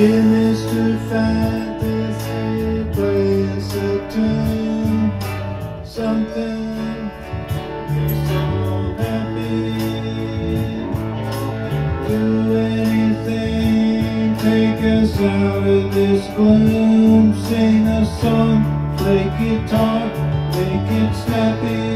Dear Mr. Fantasy, play us a tune, something so happy. Do anything, take us out of this gloom. Sing a song, play guitar, make it snappy.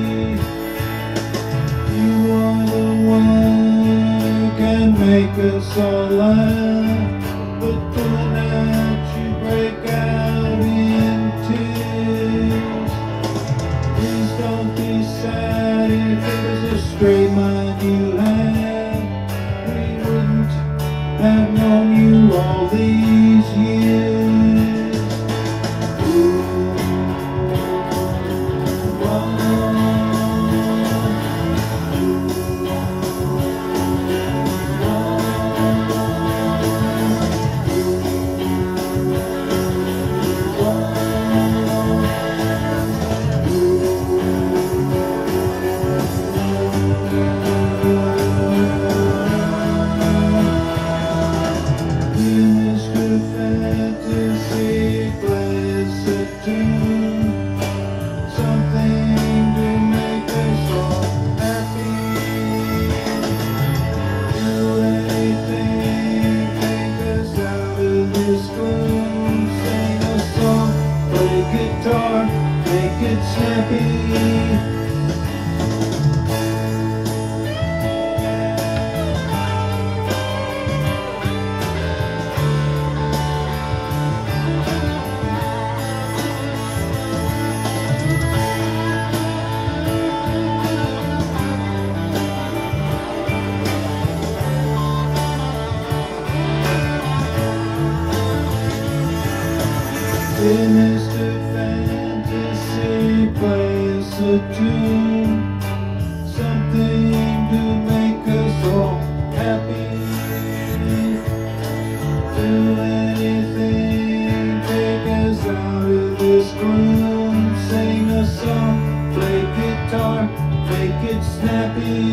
You are the one who can make us all laugh. But doing that, you break out in tears. Please don't be sad if it was a straight mind you had. We wouldn't have known you all these years. Ooh, guitar, make it snappy. Dear Mr. Fantasy, play us a tune, something to make us all happy. Do anything, take us out of this gloom. Sing a song, play guitar, make it snappy.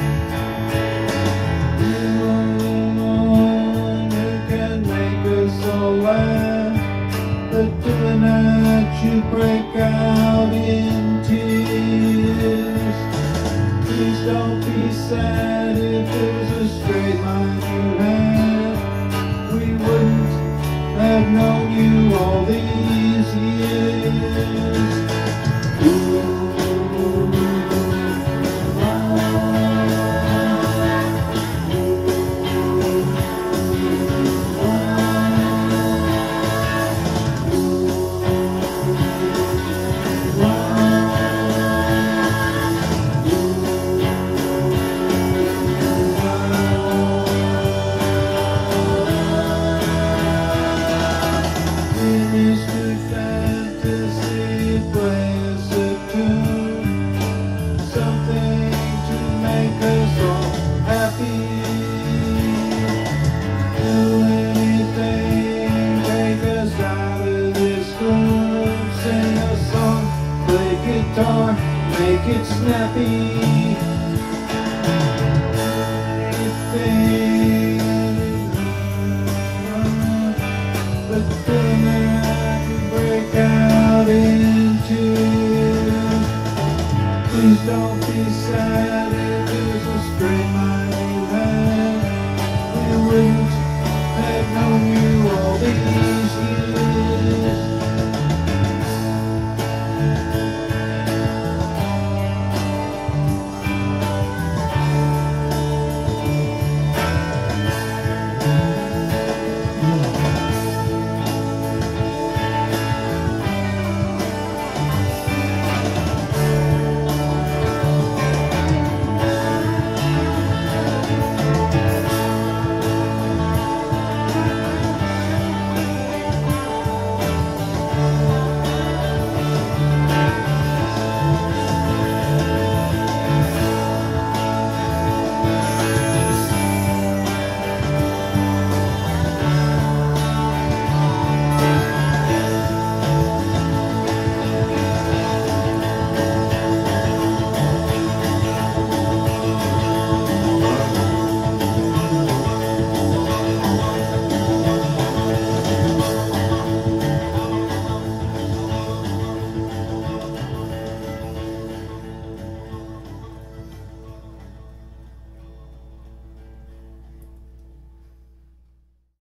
You are the one who can make us all laugh. But doing that, you break out in tears. Please don't be sad if it was a straight line you had. We wouldn't have known you all these years. Guitar, make it snappy. But then I can break out in tears. Please don't be sad if it was a straight line you had. We wouldn't have known you all these years.